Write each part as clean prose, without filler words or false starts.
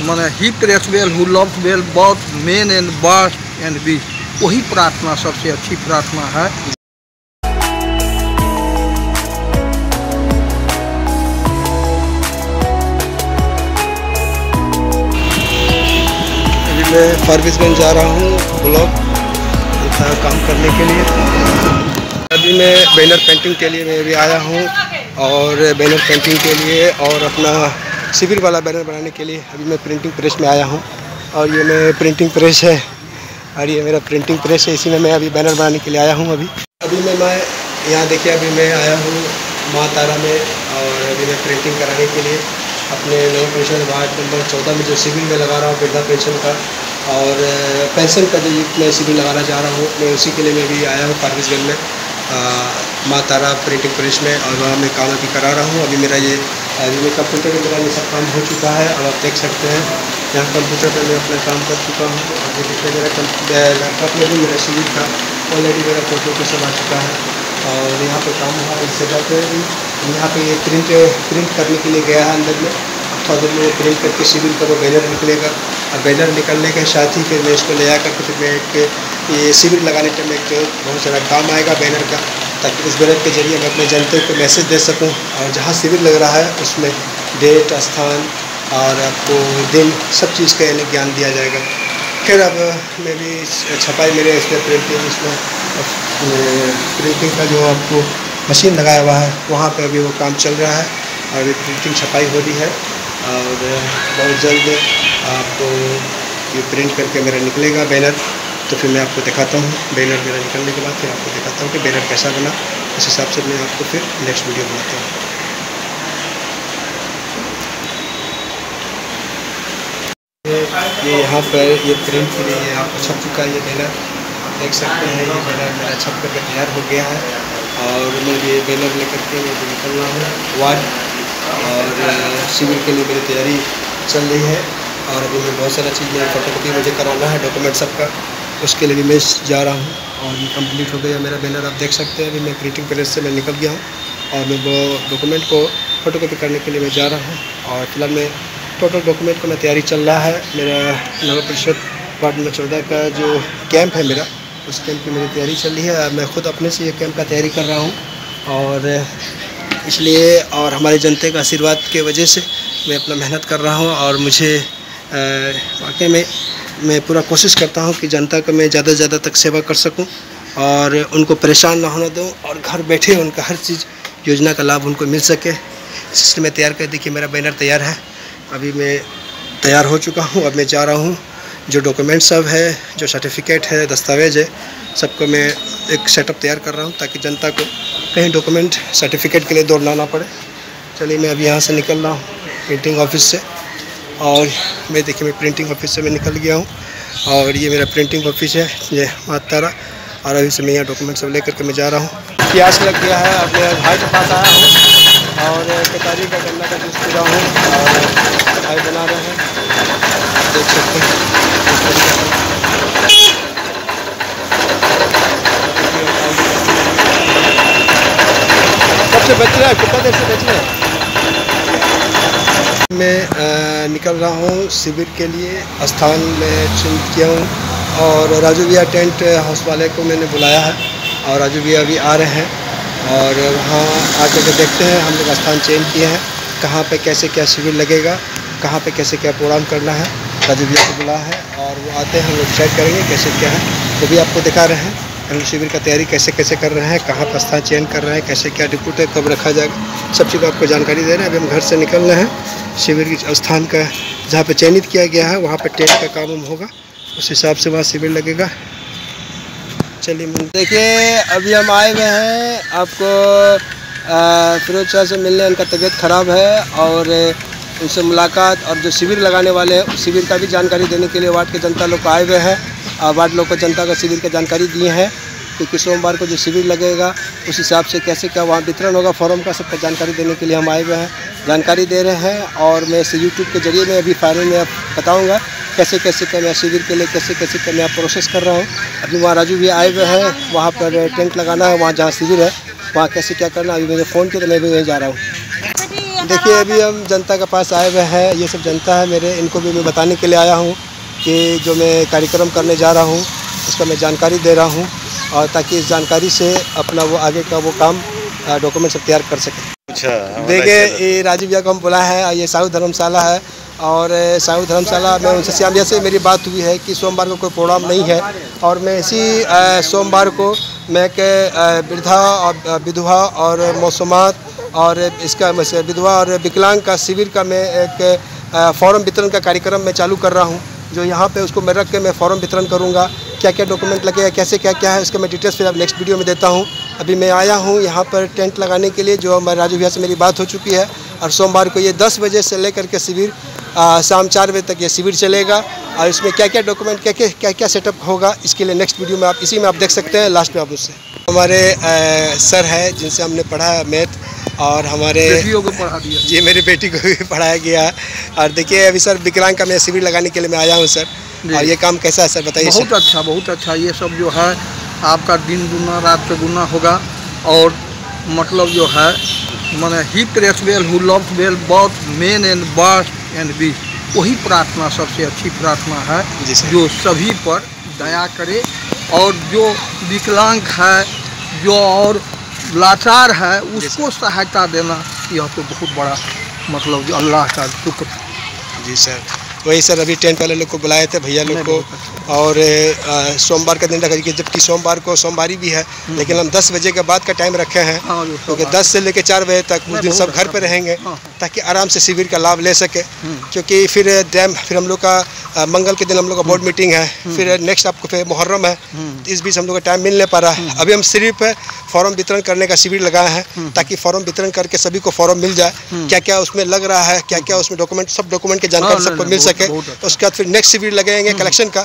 माने he prays well who loves well both men and boys and beast, वही प्रार्थना सबसे अच्छी प्रार्थना है। अभी मैं फारबिसगंज जा रहा हूँ ब्लॉक काम करने के लिए। अभी मैं बैनर पेंटिंग के लिए मैं अभी आया हूँ और बैनर पेंटिंग के लिए और अपना शिविर वाला बैनर बनाने के लिए अभी मैं प्रिंटिंग प्रेस में आया हूँ। और ये मैं प्रिंटिंग प्रेस है और ये मेरा प्रिंटिंग प्रेस है, इसी में मैं अभी बैनर बनाने के लिए आया हूँ। अभी मैं यहाँ देखिए अभी मैं आया हूँ माँ तारा में और अभी मैं प्रिंटिंग कराने के लिए अपने नए पेंशन वार्ड नंबर 14 में जो शिविर में लगा रहा हूँ वृद्धा पेंशन का और पेंशन का जो मैं शिविर लगाना चाह रहा हूँ, मैं उसी के लिए मैं भी आया हूँ फारबिसगंज में माँ तारा प्रिंटिंग प्रेस में और वहाँ मैं काम अभी करा रहा हूँ। अभी मेरा ये कंप्यूटर में मेरा ये सब काम हो चुका है और आप देख सकते हैं यहाँ कंप्यूटर पर मैं अपना काम कर चुका हूँ। और ये देखिए मेरा लैपटॉप में भी मेरा शिविर का ऑलरेडी मेरा फोटो के सब आ चुका है और यहाँ पे काम हुआ इस जगह पे यहाँ पे ये प्रिंट करने के लिए गया है अंदर में। थोड़ा देर में प्रिंट करके शिविर का वो बैनर निकलेगा और बैनर निकलने के साथ ही फिर मैं इसको ले आकर फिर मैं ये शिविर लगाने के में बहुत सारा काम आएगा बैनर का, ताकि इस बैनर के जरिए मैं अपने जनता को मैसेज दे सकूं और जहां शिविर लग रहा है उसमें डेट स्थान और आपको दिन सब चीज़ का यानी ज्ञान दिया जाएगा। फिर अब मैं भी छपाई मेरे इसमें प्रिंटिंग का जो आपको मशीन लगाया हुआ है वहाँ पे अभी वो काम चल रहा है और अभी प्रिंटिंग छपाई हो रही है और बहुत जल्द आपको ये प्रिंट करके मेरा निकलेगा बैनर। तो फिर मैं आपको दिखाता हूँ बैनर मेरा निकलने के बाद फिर आपको दिखाता हूँ कि बैनर कैसा बना, उस हिसाब से मैं आपको फिर नेक्स्ट वीडियो बनाता हूँ। ये यहाँ पर ये प्रिंट के लिए आपको छप चुका है ये बैनर, आप देख सकते हैं ये बैनर मेरा छप करके तैयार हो गया है और मैं ये बैनर लेकर के मैं निकल रहा हूँ वार्ड और शिविर के लिए मेरी तैयारी चल रही है। और अभी मैं बहुत सारा चीज़ मेरा फोटोकॉपी मुझे कराना है डॉक्यूमेंट सबका, उसके लिए भी मैं जा रहा हूँ और ये कंप्लीट हो गया मेरा बैनर। आप देख सकते हैं अभी मैं प्रिंटिंग प्रेस से मैं निकल गया हूँ और मैं वो डॉक्यूमेंट को फोटोकॉपी करने के लिए मैं जा रहा हूँ। और फिलहाल मैं टोटल डॉक्यूमेंट का मैं तैयारी चल रहा है। मेरा नगर परिषद वार्ड नंबर 14 का जो कैंप है मेरा, उस कैंप की मेरी तैयारी चल रही है। मैं खुद अपने से ये कैंप का तैयारी कर रहा हूँ और इसलिए और हमारे जनता के आशीर्वाद के वजह से मैं अपना मेहनत कर रहा हूँ और मुझे वाकई में मैं पूरा कोशिश करता हूँ कि जनता को मैं ज़्यादा से ज़्यादा तक सेवा कर सकूँ और उनको परेशान ना होने दूँ और घर बैठे उनका हर चीज़ योजना का लाभ उनको मिल सके। इसलिए मैं तैयार कर देखिए मेरा बैनर तैयार है, अभी मैं तैयार हो चुका हूँ। अब मैं जा रहा हूँ जो डॉक्यूमेंट सब है, जो सर्टिफिकेट है, दस्तावेज है, सबको मैं एक सेटअप तैयार कर रहा हूँ ताकि जनता को कहीं डॉक्यूमेंट सर्टिफिकेट के लिए दौड़ना ना पड़े। चलिए मैं अभी यहाँ से निकल रहा हूँ प्रिंटिंग ऑफिस से और मैं देखिए मैं प्रिंटिंग ऑफिस से मैं निकल गया हूँ और ये मेरा प्रिंटिंग ऑफिस है ये माँ तारा और अभी से मैं यहाँ डॉक्यूमेंट सब लेकर के मैं जा रहा हूँ। प्यास लग गया है, अब मैं भाई के पास आया हूँ और केतारी का गन्ना का जूस पी रहा हूँ और भाई बना रहे हैं, देख सकते हैं। कब से बच रहा है, कितना देर से बच रहा है? मैं निकल रहा हूँ शिविर के लिए, स्थान में चुन किया हूँ और राजू भैया टेंट हाउस वाले को मैंने बुलाया है और राजू भैया अभी आ रहे हैं और वहाँ आकर के देखते हैं। हम लोग स्थान चेंज किए हैं, कहाँ पे कैसे क्या शिविर लगेगा, कहाँ पे कैसे क्या प्रोग्राम करना है, राजू भैया को बुलाया है और वो आते हैं हम लोग डिसाइड करेंगे कैसे क्या है। वो भी आपको दिखा रहे हैं हम लोग शिविर का तैयारी कैसे कैसे कर रहे हैं, कहाँ पर स्थान चयन कर रहे हैं, कैसे क्या डिप्यूट है, कब रखा जाएगा, सब चीज़ आपको जानकारी दे रहे हैं। अभी हम घर से निकल रहे हैं शिविर की स्थान का जहाँ पे चयनित किया गया है वहाँ पे टेंट का काम होगा, उस हिसाब से वहाँ शिविर लगेगा। चलिए देखिए अभी हम आए हुए हैं आपको फिरोज शाह से मिलने, उनका तबीयत ख़राब है और उनसे मुलाकात और जो शिविर लगाने वाले हैं उस शिविर का भी जानकारी देने के लिए वार्ड के जनता लोग आए हुए हैं। वार्ड लोग को जनता का शिविर की जानकारी दी है क्योंकि सोमवार को जो शिविर लगेगा उस हिसाब से कैसे क्या वहाँ वितरण होगा फॉर्म का, सबका जानकारी देने के लिए हम आए हुए हैं, जानकारी दे रहे हैं। और मैं इसे यूट्यूब के जरिए में अभी फाइनल में बताऊँगा कैसे कैसे क्या मैं शिविर के लिए कैसे कैसे क्या मैं प्रोसेस कर रहा हूँ। अभी वहाँ राजू भी आए हुए हैं, वहाँ पर टेंट लगाना है, वहाँ जहाँ शिविर है वहाँ कैसे क्या करना। अभी मुझे फ़ोन किया तो मैं भी वहीं जा रहा हूँ। देखिए अभी हम जनता के पास आए हुए हैं, ये सब जनता है मेरे, इनको भी मैं बताने के लिए आया हूँ कि जो मैं कार्यक्रम करने जा रहा हूँ उसका मैं जानकारी दे रहा हूँ, और ताकि इस जानकारी से अपना वो आगे का वो काम डॉक्यूमेंट सब तैयार कर सकें। अच्छा, देखिए ये राजीव भैया को हम बुलाए हैं, ये साहू धर्मशाला है, और साहू धर्मशाला में उनसे श्याम भैया से मेरी बात हुई है कि सोमवार को कोई प्रोग्राम नहीं है, और मैं इसी सोमवार को मैं एक वृद्धा और विधवा और मौसमात और इसका विधवा और विकलांग का शिविर का मैं एक फॉर्म वितरण का कार्यक्रम मैं चालू कर रहा हूँ, जो यहाँ पे उसको मैं रख के मैं फॉर्म वितरण करूँगा। क्या क्या डॉक्यूमेंट लगेगा, कैसे क्या क्या है, इसका मैं डिटेल्स फिर अब नेक्स्ट वीडियो में देता हूँ। अभी मैं आया हूँ यहाँ पर टेंट लगाने के लिए, जो हमारे राजू भैया से मेरी बात हो चुकी है, और सोमवार को ये 10 बजे से लेकर के शिविर शाम 4 बजे तक ये शिविर चलेगा, और इसमें क्या क्या डॉक्यूमेंट क्या क्या सेटअप होगा, इसके लिए नेक्स्ट वीडियो में आप इसी में आप देख सकते हैं। लास्ट में आप उससे हमारे सर है जिनसे हमने पढ़ा है मैथ, और हमारे बेटियों को पढ़ा दिया जी, मेरी बेटी को भी पढ़ाया गया है। और देखिए अभी सर विकलांग का मैं शिविर लगाने के लिए मैं आया हूँ सर, और ये काम कैसा है सर बताइए। बहुत अच्छा, बहुत अच्छा। ये सब जो है आपका दिन गुना रात पे गुना होगा, और मतलब जो है मैंने he prays well who loves well both men and boys and bee, वही प्रार्थना सबसे अच्छी प्रार्थना है जो सभी पर दया करे, और जो विकलांग है जो और लाचार है उसको सहायता देना, यह तो बहुत बड़ा मतलब जो अल्लाह का शुक्र। जी सर, वही सर अभी टेंट वाले लोग को बुलाए थे भैया लोग को, और सोमवार का दिन रखा, जबकि सोमवार को सोमवारी भी है, लेकिन हम 10 बजे के बाद का टाइम रखे हैं, क्योंकि 10 से लेकर 4 बजे तक उस दिन सब घर पे रहेंगे, ताकि आराम से शिविर का लाभ ले सके। क्योंकि फिर हम लोग का मंगल के दिन हम लोग का बोर्ड मीटिंग है, फिर नेक्स्ट आपको फिर मुहर्रम है, इस बीच हम लोग का टाइम मिल नहीं पा रहा है। अभी हम सिर्फ फॉर्म वितरण करने का शिविर लगाए हैं, ताकि फॉर्म वितरण करके सभी को फॉर्म मिल जाए, क्या क्या उसमें लग रहा है, क्या क्या उसमें डॉक्यूमेंट, सब डॉक्यूमेंट की जानकारी सबको मिल सके। उसके बाद फिर नेक्स्ट शिविर लगेंगे कलेक्शन का।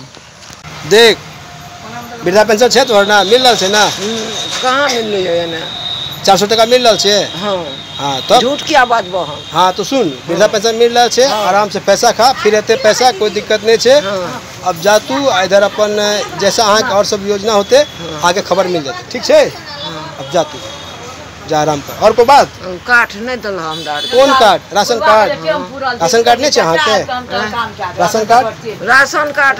देख वृद्धा पेंशन है तो ना मिल रहा है ना, कहाँ मिल रही है ना, 400 टका मिल रहा है। हाँ तो झूठ क्या बात बो। हाँ तो सुन, वृद्धा पेंशन मिल रहा है, आराम से पैसा खा, फिर रहते पैसा, कोई दिक्कत नहीं है। अब जा तू इधर अपन जैसा आँख और सब योजना होते आगे खबर मिल जाती, ठीक है। अब जा तू, जा आराम कर। और कोई बात काट नहीं दल हमरा, कौन card? Ration card? Ration card नहीं चाहिए के? Ration card? राशन कार्ड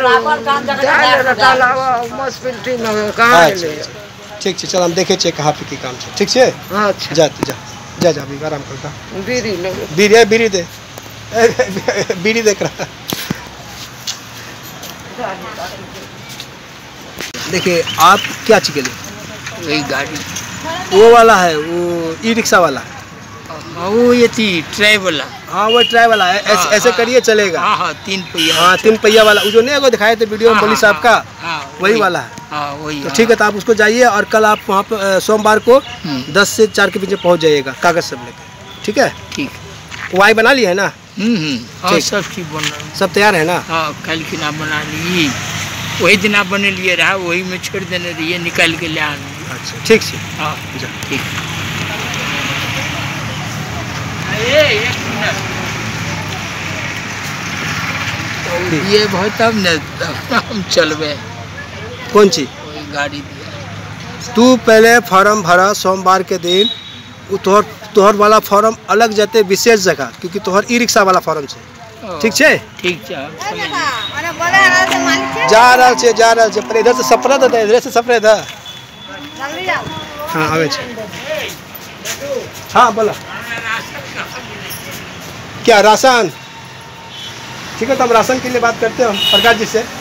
ठीक है, चल हम देखे छे कहाँ पे की काम है, ठीक है। अच्छा जा जा जा जा अभी आराम कर। बीड़ी बीड़ी दे बीड़ी देख रहा। देखिए आप क्या चाहिए? वही गाड़ी वो वाला है, वो ई रिक्शा वाला है, वो ये थी ट्राई वाला। हाँ वो ट्राई वाला है, ऐसे करिए चलेगा। हाँ 3 पहिया। हाँ 3 पहिया वाला, वो जो नहीं दिखाए थे वीडियो में पुलिस साहब का, वही वाला है। वही तो ठीक है, तो आप उसको जाइए, और कल आप वहाँ पर सोमवार को 10 से 4 के बीच पहुँच जाइएगा, कागज सब लेकर, ठीक है। ठीक, वाई बना ली है ना? सब चीज बन रहा, सब तैयार है ना? हाँ कल की ना बना ली, वही दिन आप बने लिए रहा, वही में छोड़ देने रहिए, निकाल के ले आना। अच्छा ठीक है, हाँ ठीक। ये बहुत तब न हम चलवे। कौन चीज? गाड़ी। तू पहले फॉर्म भरा सोमवार के दिन, तोहर वाला फॉर्म अलग जाते विशेष जगह, क्योंकि तोहर ई रिक्शा वाला फॉर्म है, ठीक है। ठीक है, जा रहा है पर इधर से सपरा था, इधर से सपरे था। हाँ आवे छे। हाँ बोला क्या राशन? ठीक है, तो हम राशन के लिए बात करते हैं हम प्रकाश जी से।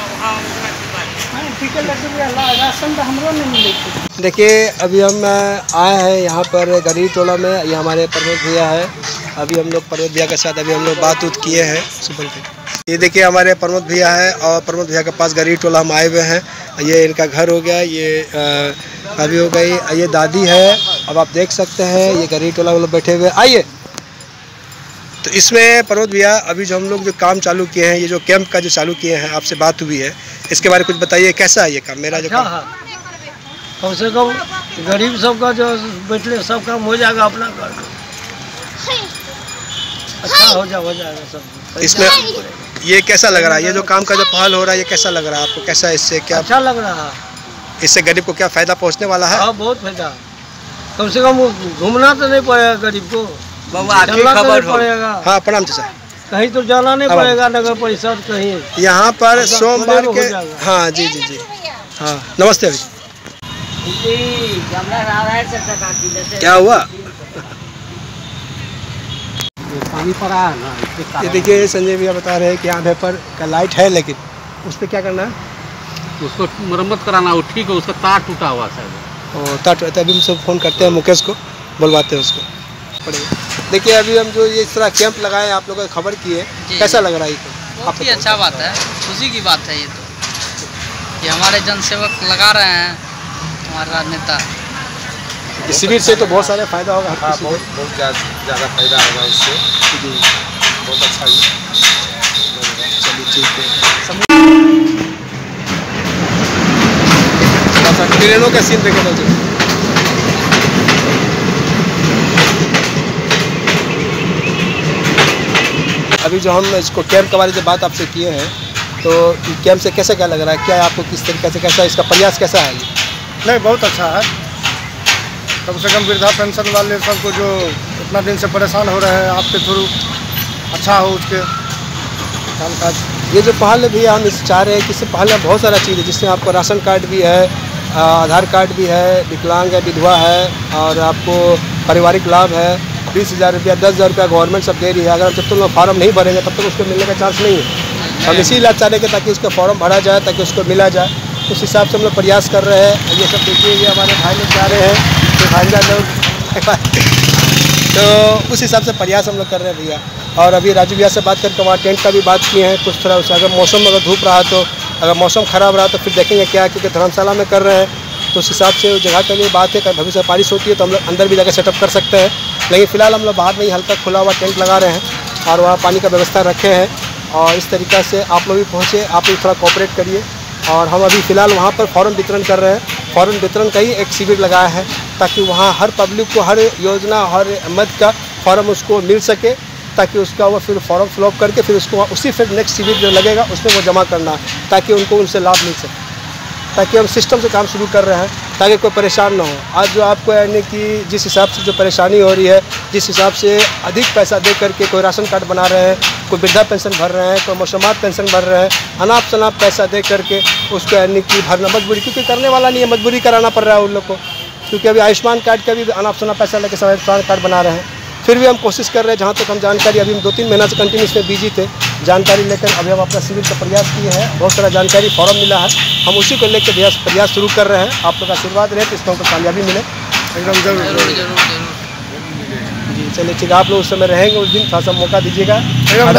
देखिए अभी हम आए हैं यहाँ पर गरीब टोला में, ये हमारे प्रमोद भैया है। अभी हम लोग प्रमोद भैया के साथ अभी हम लोग बात किए हैं सुबह से। ये देखिए हमारे प्रमोद भैया है, और प्रमोद भैया के पास गरीब टोला हम आए हुए हैं। ये इनका घर हो गया, ये अभी हो गई, ये दादी है। अब आप देख सकते हैं ये गरीब टोला वाले बैठे हुए। आइए, तो इसमें प्रमोद भैया अभी जो हम लोग जो काम चालू किए हैं, ये जो कैंप का जो चालू किए हैं, आपसे बात हुई है, इसके बारे में कुछ बताइए, कैसा है ये काम? मेरा जो काम कम से कम गरीब सबका जो बैठले सब काम हो जाएगा, अपना घर अच्छा हो जाएगा सब। इसमें ये कैसा लग रहा है, ये जो काम का जो पहल हो रहा है, ये कैसा लग रहा है आपको? कैसा इससे क्या अच्छा लग रहा है? इससे गरीब को क्या फायदा पहुंचने वाला है? हाँ बहुत फायदा, कम से कम घूमना तो नहीं पड़ेगा गरीब को, चलना तो नहीं पड़ेगा, हाँ प्रणाम चाचा। कहीं तो जाना नहीं पड़ेगा नगर परिषद कहीं। यहाँ पर सोमवार के, हाँ जी, हाँ नमस्ते अभी। क्या हुआ? पानी पड़ा है ना। ये देखिए संजय भैया बता रहे हैं कि यहाँ पर का लाइट है, लेकिन उस पर क्या करना है? उसको मरम्मत कराना हो, ठीक है, उसका तार टूटा हुआ शायद। और तार अभी हम सब फ़ोन करते हैं, मुकेश को बुलवाते हैं उसको पड़ेगा। देखिए अभी हम जो ये इस तरह कैंप लगाए आप लोगों को खबर की है, कैसा लग रहा है? बहुत ही अच्छा बात है, खुशी की बात है ये हमारे जनसेवक लगा रहे हैं, हमारे राजनेता। इस शिविर से तो बहुत सारे फायदा होगा। हाँ, बहुत ज़्यादा फायदा होगा इससे जी, बहुत अच्छा ही। चलिए ठीक है। थोड़ा सा ट्रेनों का सीन देखे तो अभी जो हम इसको कैंप के बारे में बात आपसे किए हैं, तो कैंप से कैसा क्या लग रहा है? क्या आपको किस तरीके से, कैसा इसका प्रयास कैसा है? नहीं, बहुत अच्छा है। कम से कम वृद्धा पेंशन वाले सबको जो इतना दिन से परेशान हो रहे हैं, आपके थ्रू अच्छा हो उसके कामकाज। ये जो पहल भी हम इस चाह रहे हैं कि इससे पहले बहुत सारा चीज़ है, जिसमें आपको राशन कार्ड भी है, आधार कार्ड भी है, विकलांग है, विधवा है, और आपको पारिवारिक लाभ है। 20,000 रुपया, 10,000 रुपया गवर्नमेंट सब दे रही है। अगर जब तक लोग फॉर्म नहीं भरेंगे तब तक उसको मिलने का चांस नहीं है। हम इसी इलाज चाह रहे हैं ताकि उसका फॉर्म भरा जाए, ताकि उसको मिला जाए। उस हिसाब से हम लोग प्रयास कर रहे हैं। ये सब देखिए, ये हमारे भाई लोग जा रहे हैं, तो भाईजा लोग तो उस हिसाब से प्रयास हम लोग कर रहे हैं भैया। और अभी राजू भैया से बात करके वहाँ टेंट का भी बात किए हैं कुछ थोड़ा उसका। अगर मौसम अगर धूप रहा तो, अगर मौसम ख़राब रहा तो फिर देखेंगे क्या, क्योंकि धर्मशाला में कर रहे हैं तो उस हिसाब से जगह के लिए बात है। कहीं भविष्य में बारिश होती है तो हम लोग अंदर भी जाकर सेटअप कर सकते हैं, लेकिन फ़िलहाल हम लोग बाहर में ही हल्का खुला हुआ टेंट लगा रहे हैं और वहाँ पानी का व्यवस्था रखे हैं। और इस तरीक़े से आप लोग भी पहुँचे, आप लोग थोड़ा कोऑपरेट करिए। और हम अभी फ़िलहाल वहाँ पर फॉर्म वितरण कर रहे हैं। फॉर्म वितरण का ही एक शिविर लगाया है, ताकि वहाँ हर पब्लिक को हर योजना, हर मद का फॉर्म उसको मिल सके, ताकि उसका वो फिर फॉर्म फिलअप करके फिर उसको उसी फिर नेक्स्ट शिविर जो लगेगा उसमें वो जमा करना है, ताकि उनको उनसे लाभ मिल सके। ताकि हम सिस्टम से काम शुरू कर रहे हैं, ताकि कोई परेशान ना हो। आज जो आपको यानी कि जिस हिसाब से जो परेशानी हो रही है, जिस हिसाब से अधिक पैसा दे करके कोई राशन कार्ड बना रहे हैं, कोई वृद्धा पेंशन भर रहे हैं, कोई मौसमात पेंशन भर रहे हैं, अनाप शनाप पैसा दे करके उसको यानी कि भरना मजबूरी, क्योंकि करने वाला नहीं है, मजबूरी कराना पड़ रहा है उन लोग को। क्योंकि अभी आयुष्मान कार्ड का भी अनाप शनाप पैसा लेकर सब आयुष्मान कार्ड बना रहे हैं। फिर भी हम कोशिश कर रहे हैं, जहाँ तक हम जानकारी, अभी हम 2-3 महीना से कंटिन्यू इसमें बिजी थे, जानकारी लेकर अभी हम अपना शिविर का प्रयास किए हैं। बहुत सारा जानकारी फॉर्म मिला है, हम उसी को लेकर प्रयास शुरू कर रहे हैं। आप लोग का आशीर्वाद रहे तो इसमें हमको कामयाबी मिले। एकदम जरूर जी चलिए ठीक है, आप लोग उस समय रहेंगे, उस दिन थोड़ा सा मौका दीजिएगा, हेल्प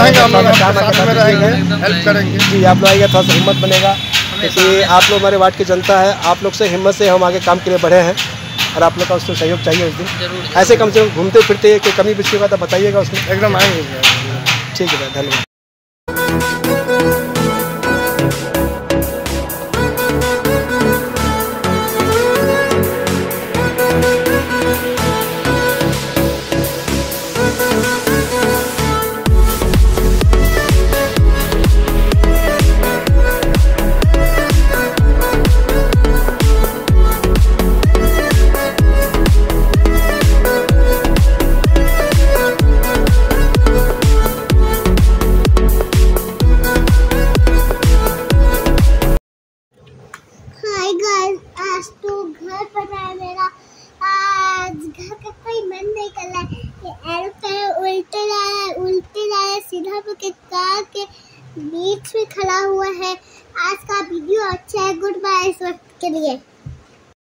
करेंगे जी। आप लोग आएगा थोड़ा सा हिम्मत बनेगा, क्योंकि आप लोग हमारे वार्ड की जनता है। आप लोग से हिम्मत से हम आगे काम के लिए बढ़े हैं, और आप लोग का उसको सहयोग चाहिए उस दिन। ऐसे कम से कम घूमते फिरते कोई कमी बेची होगा तो बताइएगा उसमें। एकदम आएंगे। ठीक है भाई, धन्यवाद। आज तो घर बना है मेरा, आज घर का कोई मन नहीं कर रहा है। ये एरोप्लेन उल्टे लाया सीधा पकड़ कार के बीच में खड़ा हुआ है। आज का वीडियो अच्छा है, गुड बाय इस वक्त के लिए।